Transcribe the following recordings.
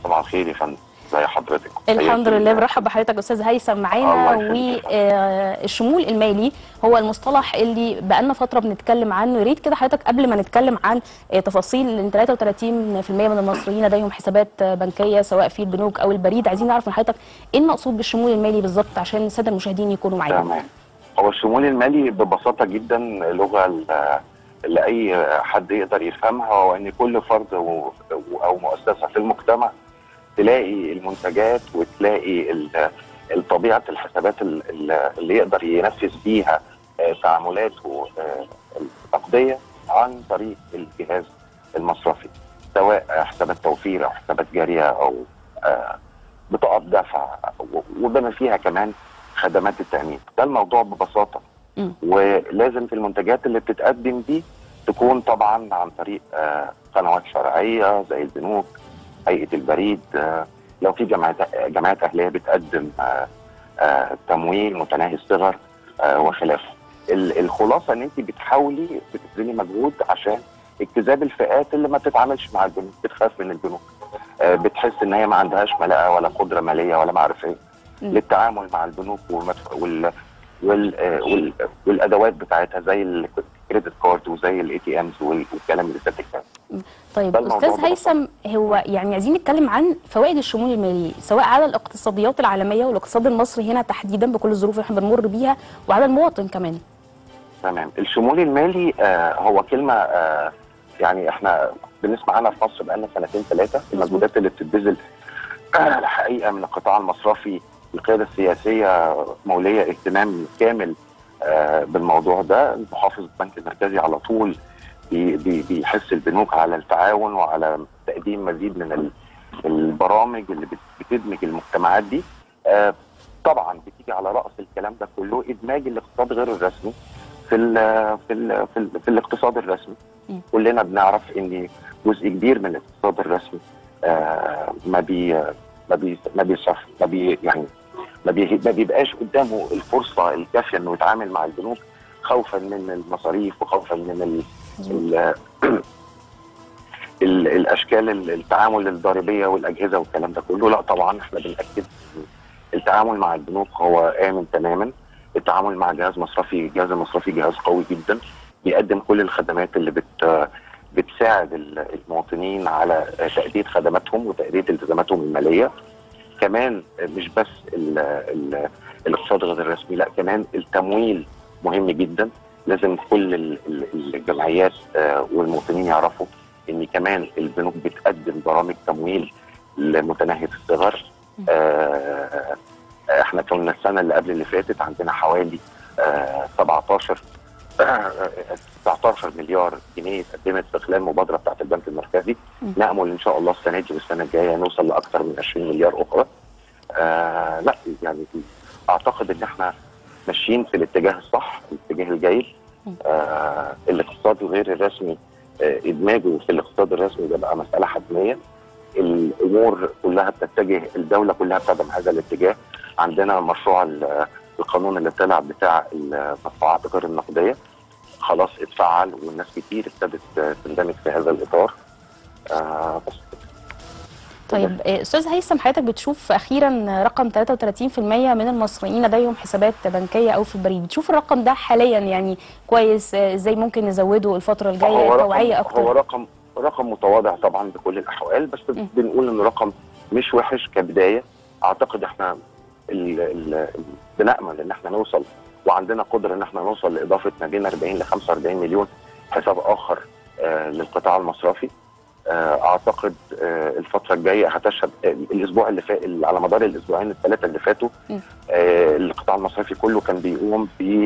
صباح الخير يا فندم، ازي حضرتك؟ الحمد لله، برحب بحضرتك استاذ هيثم معانا. والشمول المالي هو المصطلح اللي بقالنا فتره بنتكلم عنه. يا ريت كده حضرتك قبل ما نتكلم عن تفاصيل ان 33% من المصريين لديهم حسابات بنكيه سواء في البنوك او البريد، عايزين نعرف من حضرتك ايه المقصود بالشمول المالي بالظبط عشان الساده المشاهدين يكونوا معانا. تمام. هو الشمول المالي ببساطه جدا لغه لاي حد يقدر يفهمها، وان كل فرد او مؤسسه في المجتمع تلاقي المنتجات وتلاقي طبيعه الحسابات اللي يقدر ينفذ فيها تعاملاته النقديه عن طريق الجهاز المصرفي، سواء حسابات توفير او حسابات جاريه او بطاقات دفع، وبما فيها كمان خدمات التامين. ده الموضوع ببساطه. ولازم في المنتجات اللي بتتقدم دي تكون طبعا عن طريق قنوات شرعيه زي البنوك، هيئه البريد، لو في جمعيات اهليه بتقدم تمويل متناهي الصغر وخلافه. الخلاصه ان انت بتحاولي بتبذلي مجهود عشان اجتذاب الفئات اللي ما بتتعاملش مع البنوك، بتخاف من البنوك، بتحس ان هي ما عندهاش ملاءه ولا قدره ماليه ولا معرفيه للتعامل مع البنوك والادوات بتاعتها زي الكريدت كارد وزي الاي تي امز والكلام اللي فات ده. طيب استاذ هيثم، هو يعني عايزين نتكلم عن فوائد الشمول المالي سواء على الاقتصاديات العالميه والاقتصاد المصري هنا تحديدا بكل الظروف اللي احنا بنمر بيها، وعلى المواطن كمان. تمام. الشمول المالي هو كلمه يعني احنا بنسمع عنها في مصر بقالنا سنتين ثلاثه. المجهودات اللي بتتبذل الحقيقه من القطاع المصرفي، القياده السياسيه موليه اهتمام كامل بالموضوع ده. محافظ البنك المركزي على طول بيحث البنوك على التعاون وعلى تقديم مزيد من البرامج اللي بتدمج المجتمعات دي. طبعا بتيجي على راس الكلام ده كله ادماج الاقتصاد غير الرسمي في الاقتصاد الرسمي. كلنا بنعرف ان جزء كبير من الاقتصاد الرسمي ما بيبقاش قدامه الفرصه الكافيه انه يتعامل مع البنوك، خوفا من المصاريف وخوفا من الاشكال التعامل الضريبيه والاجهزه والكلام ده كله. لا طبعا احنا بنأكد التعامل مع البنوك هو آمن تماما. التعامل مع الجهاز المصرفي جهاز قوي جدا، بيقدم كل الخدمات اللي بتساعد المواطنين على تأدية خدماتهم وتأدية التزاماتهم الماليه. كمان مش بس الاقتصاد غير الرسمي، لا كمان التمويل مهم جدا. لازم كل الجمعيات والمواطنين يعرفوا ان كمان البنوك بتقدم برامج تمويل لمتناهيه الصغر. احنا كنا السنه اللي قبل اللي فاتت عندنا حوالي 19 مليار جنيه اتقدمت في خلال المبادره بتاعت البنك المركزي. نامل ان شاء الله السنه دي والسنه الجايه نوصل لاكثر من 20 مليار اخرى. لا يعني اعتقد ان احنا ماشيين في الاتجاه الصح، الاتجاه الجيد. الاقتصاد الغير الرسمي ادماجه في الاقتصاد الرسمي ده بقى مساله حتميه. الامور كلها بتتجه، الدوله كلها بتدعم هذا الاتجاه. عندنا مشروع القانون اللي طلع بتاع المدفوعات غير النقديه خلاص اتفعل، والناس كتير ابتدت تندمج في هذا الاطار. بس طيب استاذ هيثم، حضرتك بتشوف اخيرا رقم 33% من المصريين لديهم حسابات بنكيه او في البريد، بتشوف الرقم ده حاليا يعني كويس؟ ازاي ممكن نزوده الفتره الجايه توعيه اكتر؟ هو رقم متواضع طبعا بكل الاحوال، بس بنقول انه رقم مش وحش كبدايه. اعتقد احنا بنأمل ان احنا نوصل، وعندنا قدره ان احنا نوصل لاضافه ما بين 40 ل 45 مليون حساب اخر للقطاع المصرفي. اعتقد الفتره الجايه هتشهد الاسبوع اللي فات، على مدار الاسبوعين الثلاثه اللي فاتوا القطاع المصرفي كله كان بيقوم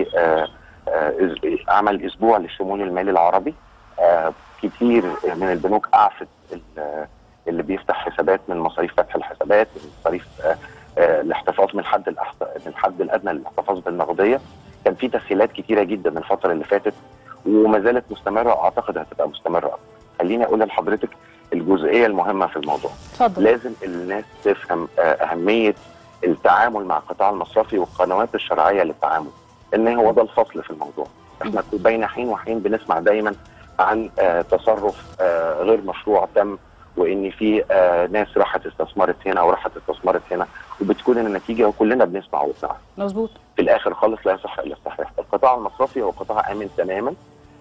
بعمل اسبوع للشمول المالي العربي. كتير من البنوك اعفت اللي بيفتح حسابات من مصاريف فتح الحسابات، من مصاريف الاحتفاظ من الحد الادنى للاحتفاظ بالنقديه. كان في تسهيلات كتيره جدا الفتره اللي فاتت وما زالت مستمره، اعتقد هتبقى مستمره اكتر. خليني اقول لحضرتك الجزئيه المهمه في الموضوع. اتفضل. لازم الناس تفهم اهميه التعامل مع القطاع المصرفي والقنوات الشرعيه للتعامل، ان هو ده الفصل في الموضوع. احنا بين حين وحين بنسمع دايما عن تصرف غير مشروع تم وان في ناس راحت استثمرت هنا وراحت استثمرت هنا، وبتكون النتيجه وكلنا بنسمع وبنعرف. مظبوط. في الاخر خالص لا يصح الا الصحيح. القطاع المصرفي هو قطاع امن تماما،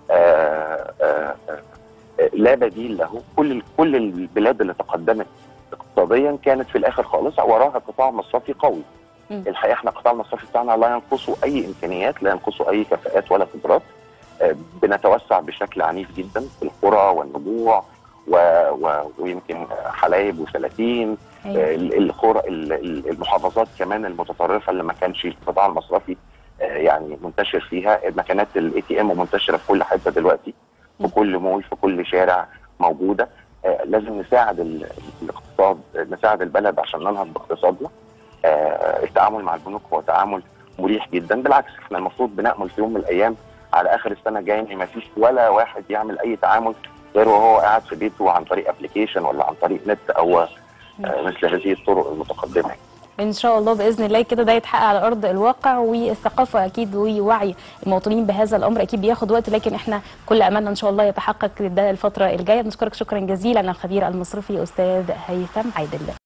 لا بديل له. كل البلاد اللي تقدمت اقتصاديا كانت في الاخر خالص وراها قطاع مصرفي قوي. الحقيقه احنا القطاع المصرفي بتاعنا لا ينقصه اي امكانيات، لا ينقصه اي كفاءات ولا قدرات. بنتوسع بشكل عنيف جدا في القرى والنجوع ويمكن حلايب وسلاطين. القرى المحافظات كمان المتطرفه اللي ما كانش القطاع المصرفي يعني منتشر فيها، مكانات الاي تي ام منتشره في كل حته دلوقتي، في كل مول، في كل شارع موجوده. لازم نساعد الاقتصاد، نساعد البلد عشان ننهض باقتصادنا. التعامل مع البنوك هو تعامل مريح جدا، بالعكس احنا المفروض بنأمل في يوم من الايام على اخر السنه الجايه ان ما فيش ولا واحد يعمل اي تعامل غير وهو قاعد في بيته عن طريق ابلكيشن ولا عن طريق نت او مثل هذه الطرق المتقدمه. ان شاء الله باذن الله كده ده يتحقق على ارض الواقع، والثقافه اكيد ووعي المواطنين بهذا الامر اكيد بياخد وقت، لكن احنا كل املنا ان شاء الله يتحقق ده الفتره الجايه. بنشكرك شكرا جزيلا الخبير المصرفي استاذ هيثم عادل.